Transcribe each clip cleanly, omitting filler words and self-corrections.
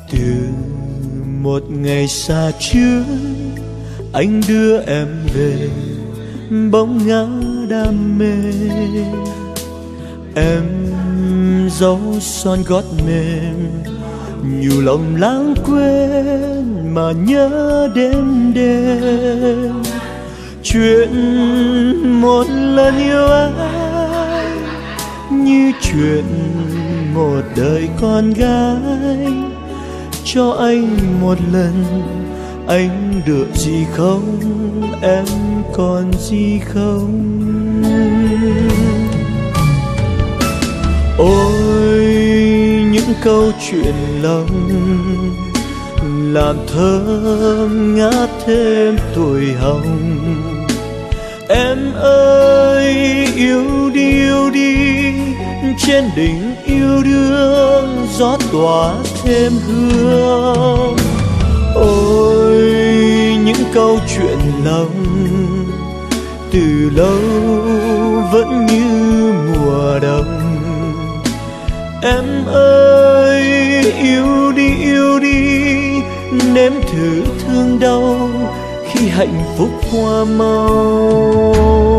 Từ một ngày xa trước, anh đưa em về bóng ngã đam mê. Em dấu son gót mềm, nhiều lòng lãng quên mà nhớ đêm đêm. Chuyện một lần yêu anh như chuyện một đời con gái. Cho anh một lần, anh được gì không, em còn gì không? Ôi những câu chuyện lòng làm thơm ngát thêm tuổi hồng. Em ơi yêu đi, trên đỉnh yêu đương gió tỏa thêm hương. Ôi những câu chuyện lòng từ lâu vẫn như mùa đông. Em ơi yêu đi, nếm thử thương đau khi hạnh phúc hoa mau.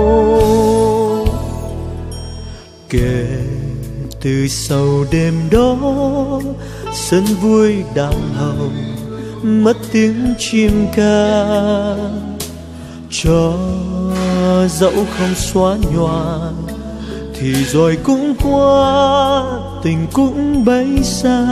Kể từ sau đêm đó, sân vui đàng hồng mất tiếng chim ca. Cho dẫu không xóa nhòa thì rồi cũng qua, tình cũng bấy xa.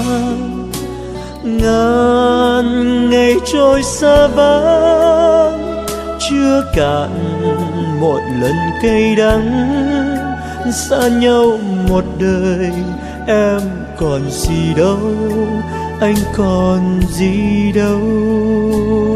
Ngàn ngày trôi xa vắng, chưa cạn một lần cay đắng. Xa nhau một đời, em còn gì đâu, anh còn gì đâu.